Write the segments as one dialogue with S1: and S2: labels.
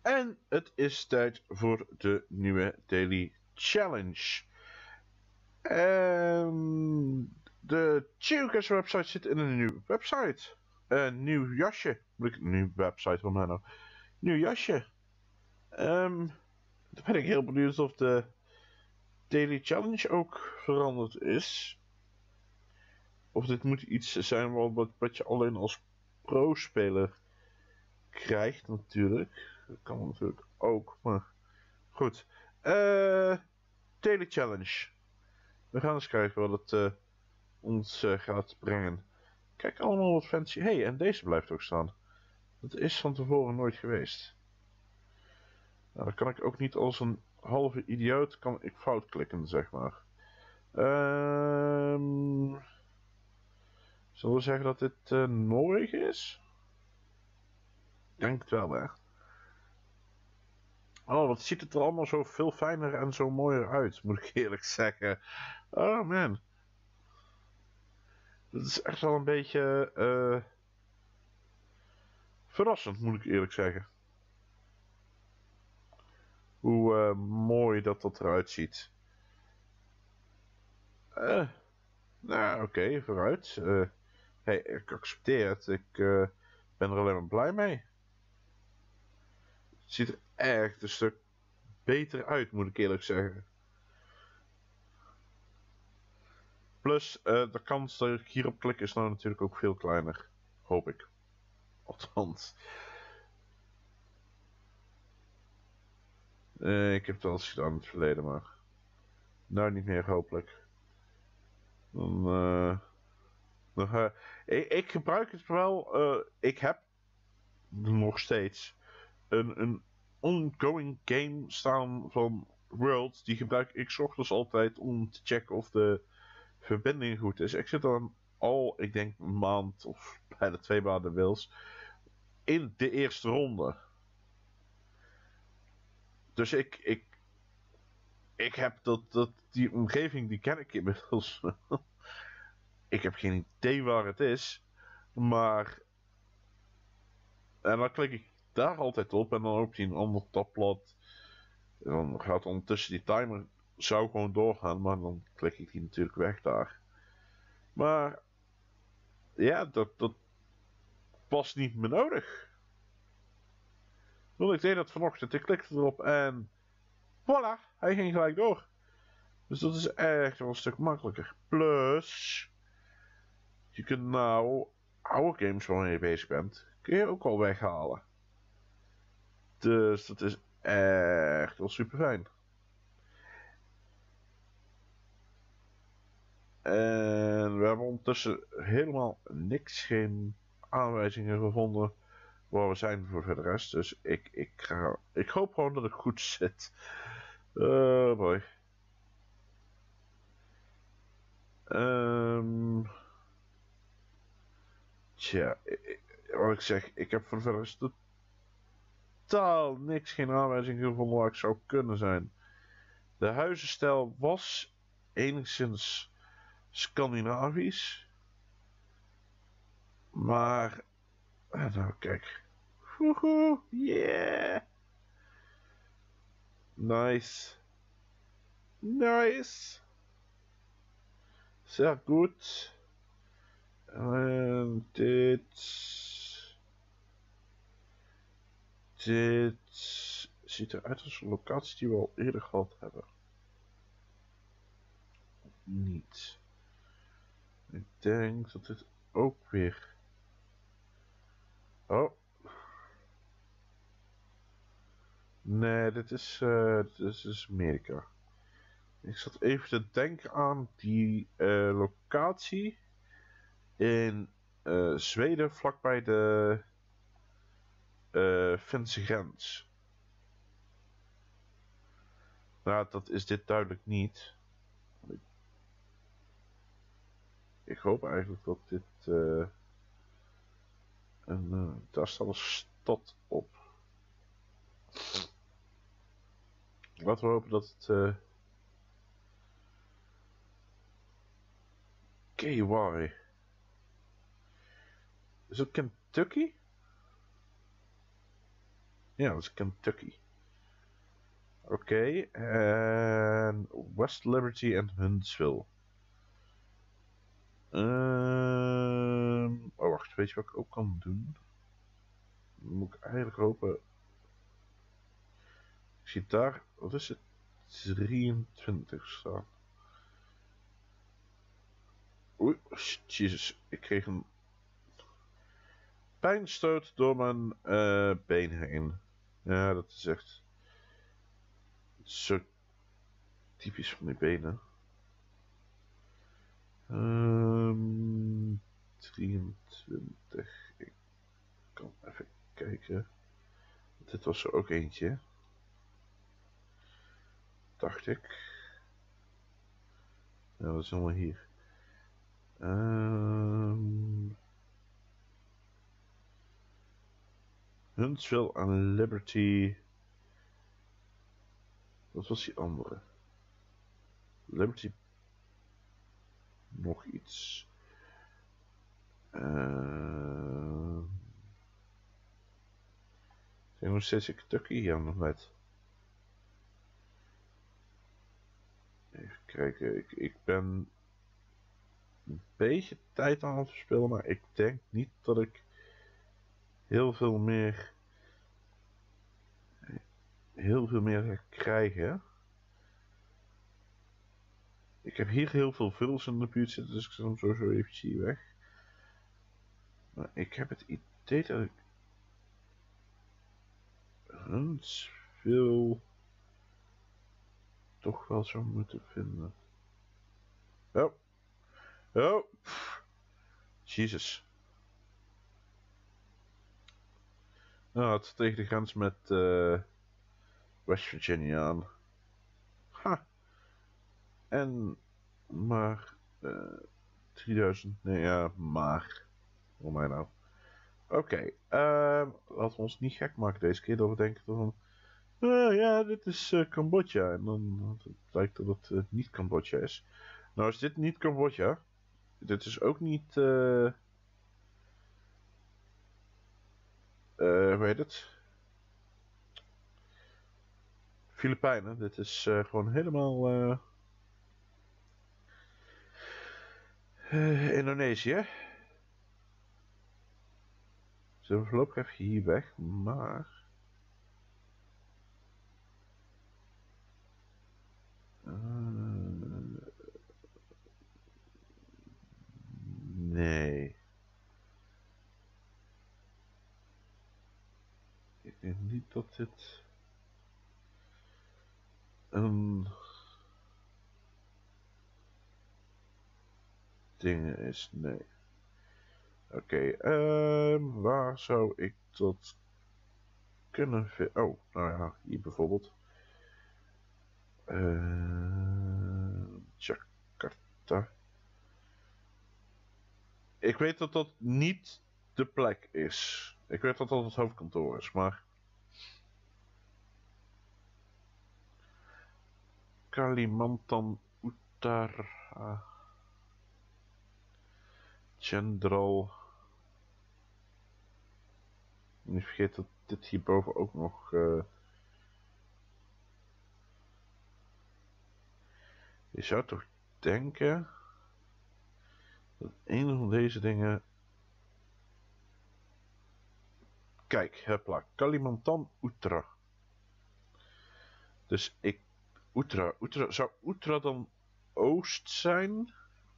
S1: En het is tijd voor de nieuwe Daily Challenge. De Geocaching website zit in een nieuwe website. Een nieuw jasje. Moet ik een nieuwe website van mij nou? Nieuw jasje. Dan ben ik heel benieuwd of de Daily Challenge ook veranderd is. Of dit moet iets zijn wat je alleen als pro-speler krijgt natuurlijk. Dat kan natuurlijk ook, maar goed. Daily Challenge. We gaan eens kijken wat het ons gaat brengen. Kijk, allemaal wat fancy. Hey, en deze blijft ook staan. Dat is van tevoren nooit geweest. Nou, dan kan ik ook niet als een halve idioot kan ik fout klikken, zeg maar. Zullen we zeggen dat dit Noorwegen is? Ik denk het wel, hè. Oh, wat ziet het er allemaal zo veel fijner en zo mooier uit, moet ik eerlijk zeggen. Oh man. Dat is echt wel een beetje verrassend, moet ik eerlijk zeggen. Hoe mooi dat eruit ziet. Nou, oké, vooruit. Hey, ik accepteer het. Ik ben er alleen maar blij mee. Het ziet er echt een stuk beter uit, moet ik eerlijk zeggen. Plus, de kans dat ik hierop klik is nou natuurlijk ook veel kleiner. Hoop ik. Althans. Ik heb het wel eens gedaan in het verleden, maar... Nou, niet meer, hopelijk. Ik gebruik het wel. Ik heb nog steeds een ongoing game staan van World. Die gebruik ik 's ochtends altijd om te checken of de verbinding goed is. Ik zit dan al, ik denk een maand of bijna 2 maanden wils in de eerste ronde. Dus ik heb die omgeving, die ken ik inmiddels. Ik heb geen idee waar het is. Maar... En dan klik ik daar altijd op en dan opent hij een ander tabblad. En dan gaat ondertussen die timer zou gewoon doorgaan, maar dan klik ik die natuurlijk weg daar. Maar... Ja, dat was niet meer nodig. Want ik deed dat vanochtend, ik klikte erop en... Voilà, hij ging gelijk door. Dus dat is echt wel een stuk makkelijker. Plus... Je kunt nou oude games waarmee je bezig bent, kun je ook al weghalen. Dus dat is echt wel super fijn. En we hebben ondertussen helemaal niks, geen aanwijzingen gevonden waar we zijn voor de rest. Dus ik hoop gewoon dat het goed zit. Boy. Tja, wat ik zeg, ik heb voor de rest totaal niks, geen aanwijzingen gevonden waar ik zou kunnen zijn. De huizenstijl was enigszins Scandinavisch. Maar, nou kijk. Woehoe, yeah. Nice. Nice. Zeer goed. En dit ziet eruit als een locatie die we al eerder gehad hebben. Of niet. Ik denk dat dit ook weer... Oh. Nee, dit is Amerika. Ik zat even te denken aan die locatie in Zweden vlakbij de Finse grens. Nou, dat is dit duidelijk niet. Ik hoop eigenlijk dat dit daar staat een stad op. Laten we hopen dat het KY. Is het Kentucky? Ja, dat is Kentucky. Oké, en West Liberty en Huntsville. Oh, wacht, weet je wat ik ook kan doen? Dan moet ik eigenlijk hopen. Ik zie daar, wat is het? 23 staan. Oei, jezus, ik kreeg een pijnstoot door mijn been heen. Ja, dat is echt zo typisch van die benen. 23. Ik kan even kijken. Dit was er ook eentje. Dacht ik. Ja, dat is allemaal hier. Huntsville en Liberty. Wat was die andere? Liberty. Nog iets. Zijn nog steeds in Kentucky? Ja, nog net. Even kijken. Ik ben een beetje tijd aan het verspillen, maar ik denk niet dat ik heel veel meer ga krijgen. Ik heb hier heel veel vuls in de buurt zitten, dus ik zet hem sowieso eventjes hier weg. Maar ik heb het idee dat ik Huntsville toch wel zou moeten vinden. Oh. Oh. Jezus. Nou, het is tegen de grens met West Virginia aan. Ha. En maar 3000. Nee, ja, maar. Voor mij nou. Oké, laten we ons niet gek maken deze keer. Dat we denken van. Ja, dit is Cambodja. En dan blijkt dat het niet Cambodja is. Nou is dit niet Cambodja. Dit is ook niet. Hoe heet het? Filipijnen. Dit is gewoon helemaal. Indonesië. Ze voorlopig even hier weg, maar. Nee. Ik denk niet dat dit een ding is, nee. Oké, waar zou ik dat kunnen vinden? Oh, nou ja, hier bijvoorbeeld. Jakarta. Ik weet dat dat niet de plek is. Ik weet dat dat het hoofdkantoor is, maar... Kalimantan Utara. General. Niet vergeet dat dit hierboven ook nog... Je zou toch denken... dat een van deze dingen... Kijk, hopla. Kalimantan Utara. Dus ik... Utara. Zou Utara dan oost zijn?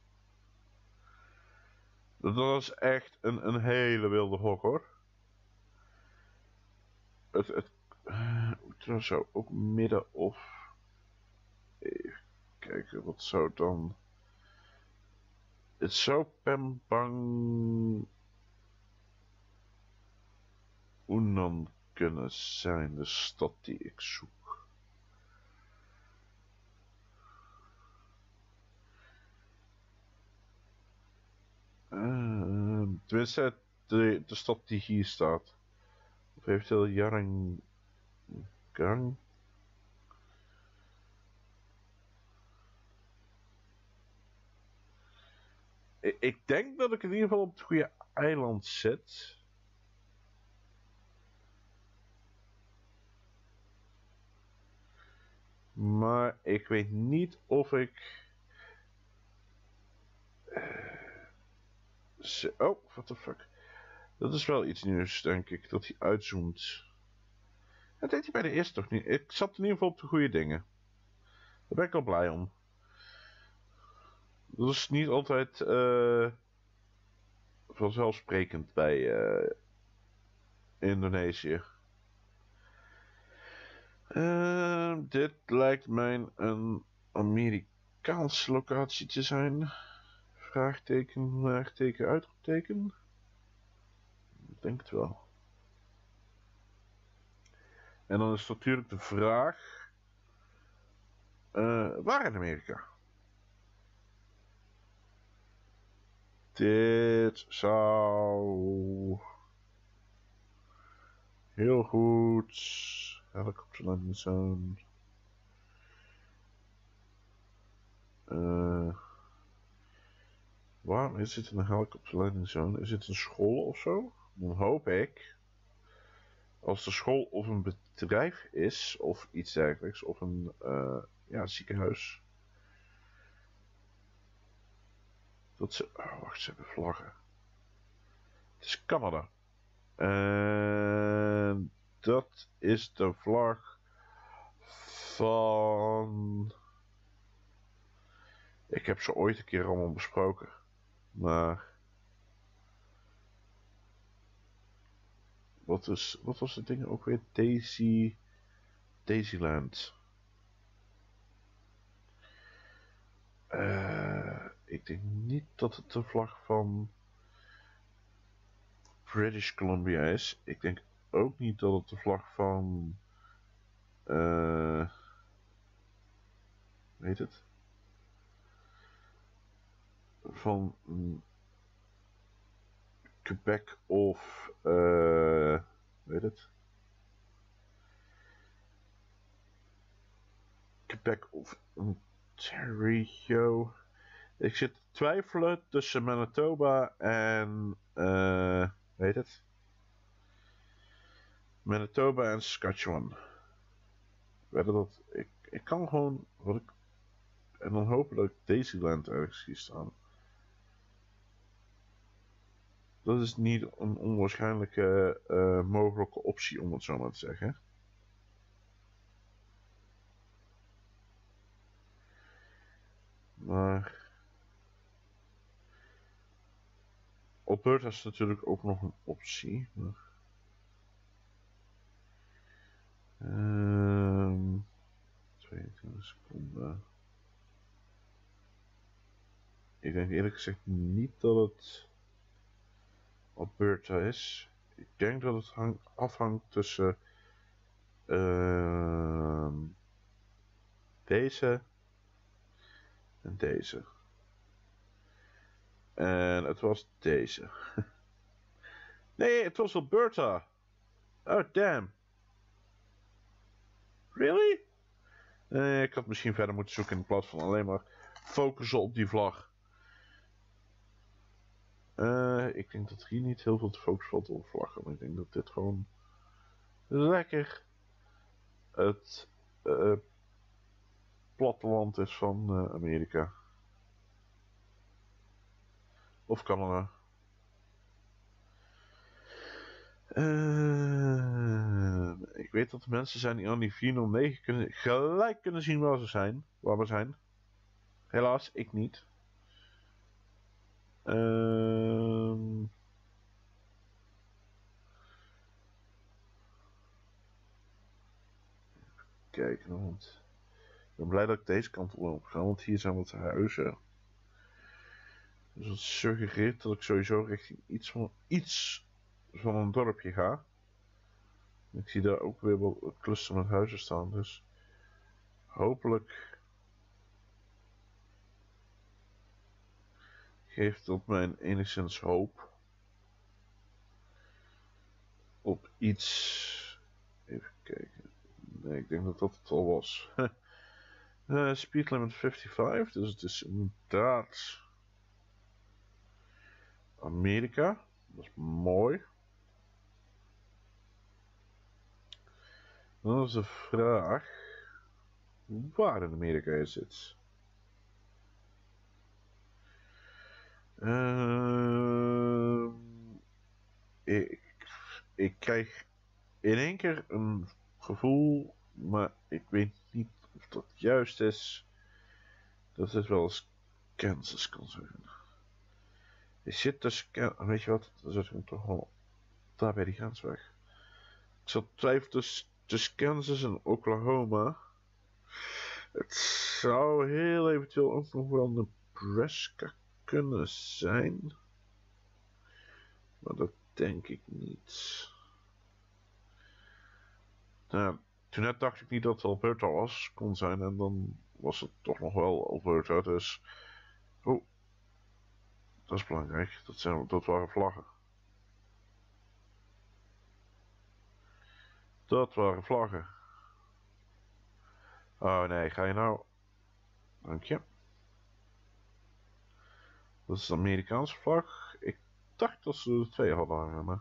S1: Dat is echt een hele wilde hok hoor. Utara zou ook midden of... Even kijken, wat zou dan... Het zou Pembang... Unan kunnen zijn, de stad die ik zoek. Tenminste, de stad die hier staat. Of eventueel Yarangang. Ik denk dat ik in ieder geval op het goede eiland zit. Maar ik weet niet of ik... Oh, what the fuck. Dat is wel iets nieuws, denk ik, dat hij uitzoomt. Dat deed hij bij de eerste toch niet. Ik zat in ieder geval op de goede dingen. Daar ben ik al blij om. Dat is niet altijd vanzelfsprekend bij Indonesië. Dit lijkt mij een Amerikaanse locatie te zijn. Vraagteken, vraagteken, uitroepteken. Ik denk het wel. En dan is natuurlijk de vraag... waar in Amerika? Dit zou... heel goed... helikopter landing zone... waarom is het een helikopter landing zone? Is het een school of zo? Dan hoop ik... als de school of een bedrijf is, of iets dergelijks, of een ziekenhuis. Dat ze... Oh, wacht, ze hebben vlaggen. Het is Canada. En dat is de vlag van... Ik heb ze ooit een keer allemaal besproken. Maar... Wat was het ding ook weer? Daisyland. Ik denk niet dat het de vlag van British Columbia is. Ik denk ook niet dat het de vlag van... weet het? Van Quebec of... weet het? Quebec of Ontario. Ik zit te twijfelen tussen Manitoba en... weet het? Manitoba en Saskatchewan. Dat ik kan gewoon... en dan hopen dat ik Daisyland ergens zie staan. Dat is niet een onwaarschijnlijke mogelijke optie, om het zo maar te zeggen. Maar... Alberta is natuurlijk ook nog een optie. Maar... 22 seconden. Ik denk eerlijk gezegd niet dat het Alberta is. Ik denk dat het afhangt tussen deze en deze. En het was deze. Nee, het was Alberta. Oh, damn. Really? Ik had misschien verder moeten zoeken in plaats van alleen maar focussen op die vlag. Ik denk dat hier niet heel veel te focussen valt op vlaggen. Maar ik denk dat dit gewoon lekker het platteland is van Amerika. Of Canada. Ik weet dat er mensen zijn die aan die 409 gelijk kunnen zien waar we zijn. Helaas, ik niet. Even kijken, want ik ben blij dat ik deze kant op ga, want hier zijn wat huizen. Dus dat suggereert dat ik sowieso richting iets van een dorpje ga. Ik zie daar ook weer wel een cluster met huizen staan, dus hopelijk geeft dat mij enigszins hoop op iets. Even kijken. Nee, ik denk dat dat het al was. Speed limit 55, dus het is inderdaad Amerika. Dat is mooi. Dan is de vraag. waar in Amerika is het? Ik, ik krijg in één keer een gevoel, maar ik weet niet of dat juist is. Dat het wel eens Kansas kan zijn. Je zit tussen, weet je wat, dan zit ik toch wel daar bij die grensweg. Ik zat twijfelen tussen Kansas en Oklahoma. Het zou heel eventueel ook nog wel Nebraska kunnen zijn. Maar dat denk ik niet. Nou, toen net dacht ik niet dat het Alberta kon zijn. En dan was het toch nog wel Alberta. Dus... Oh. Dat is belangrijk. Dat waren vlaggen. Dat waren vlaggen. Oh nee, ga je nou... Dank je. Dat is de Amerikaanse vlag. Ik dacht dat ze er twee hadden, maar...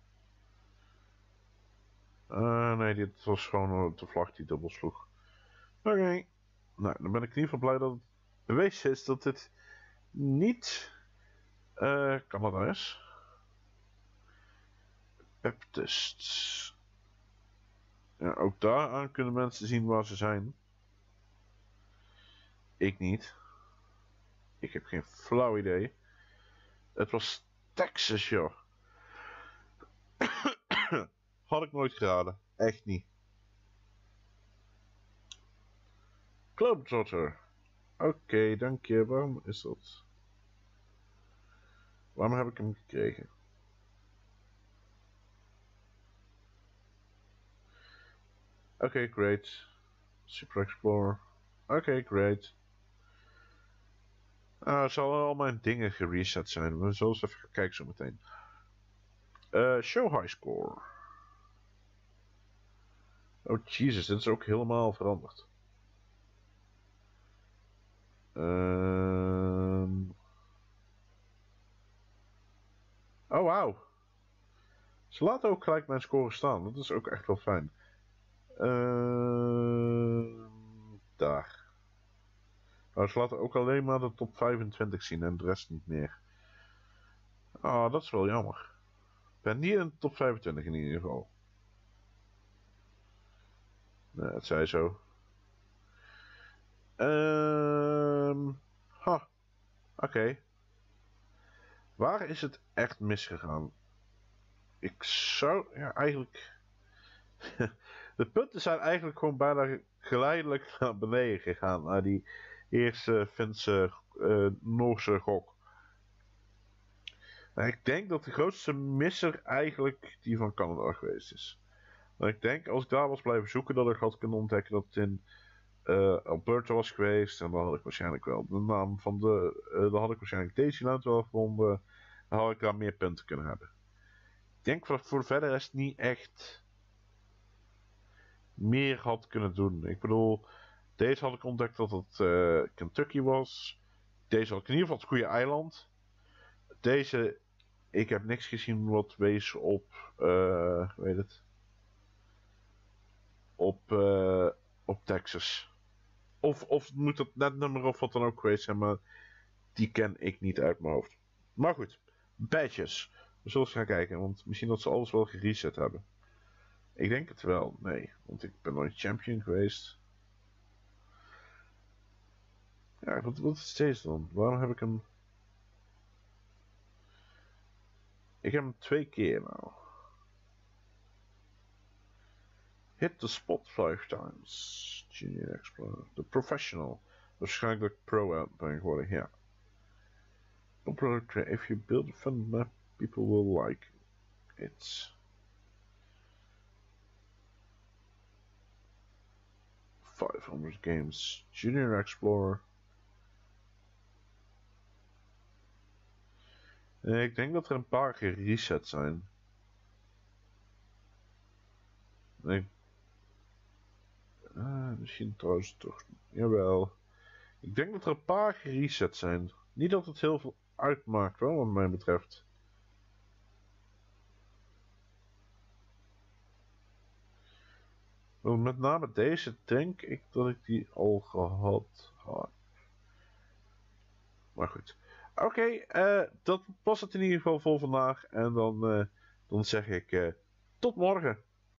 S1: nee, dit was gewoon de vlag die dubbel sloeg. Oké. Nou, dan ben ik in ieder geval blij dat het bewezen is dat dit niet Canada is. Baptist. Ja, ook daaraan kunnen mensen zien waar ze zijn. Ik niet. Ik heb geen flauw idee. Het was Texas, joh. Had ik nooit geraden. Echt niet. Globetrotter. Oké, dank je. Waarom is dat? Waarom heb ik hem gekregen? Oké, great. Super Explorer. Oké, great. Zal al mijn dingen gereset zijn. We zullen eens even gaan kijken zo meteen. Show high score. Oh Jesus, dit is ook helemaal veranderd. Oh wauw. Ze laten ook gelijk mijn score staan. Dat is ook echt wel fijn. Daar. Nou, ze laten ook alleen maar de top 25 zien en de rest niet meer. Ah, dat is wel jammer. Ik ben niet in de top 25 in ieder geval. Nee, het zei zo. Oké. Waar is het echt misgegaan? Ik zou... Ja, eigenlijk... De punten zijn eigenlijk gewoon bijna geleidelijk naar beneden gegaan. Naar die eerste Finse, Noorse gok. Nou, ik denk dat de grootste misser eigenlijk die van Canada geweest is. Maar ik denk, als ik daar was blijven zoeken, dat ik had kunnen ontdekken dat het in Alberta was geweest. En dan had ik waarschijnlijk wel de naam van dan had ik waarschijnlijk Daisyland wel gevonden. Dan had ik daar meer punten kunnen hebben. Ik denk dat voor verder is het niet echt meer had kunnen doen. Ik bedoel, deze had ik ontdekt dat het Kentucky was. Deze had ik in ieder geval het goede eiland. Deze, ik heb niks gezien wat wees op, weet het, op Texas. Of moet het net nummer of wat dan ook geweest zijn, maar die ken ik niet uit mijn hoofd. Maar goed, badges. We zullen eens gaan kijken, want misschien dat ze alles wel gereset hebben. Ik denk het wel, nee, want ik ben nooit champion geweest. Ja, wat is deze dan? Waarom heb ik hem... Ik heb hem 2 keer nou. Hit the spot 5 times. Junior Explorer. The Professional. Waarschijnlijk dat ik pro out ben geworden, ja. If you build a fun map, people will like it. $500 games. Junior Explorer. Ik denk dat er een paar gereset zijn. Misschien trouwens toch. Jawel. Ik denk dat er een paar gereset zijn. Niet dat het heel veel uitmaakt, wel, wat mij betreft. Met name deze denk ik dat ik die al gehad had. Maar goed. Oké, dat was het in ieder geval voor vandaag. En dan zeg ik tot morgen.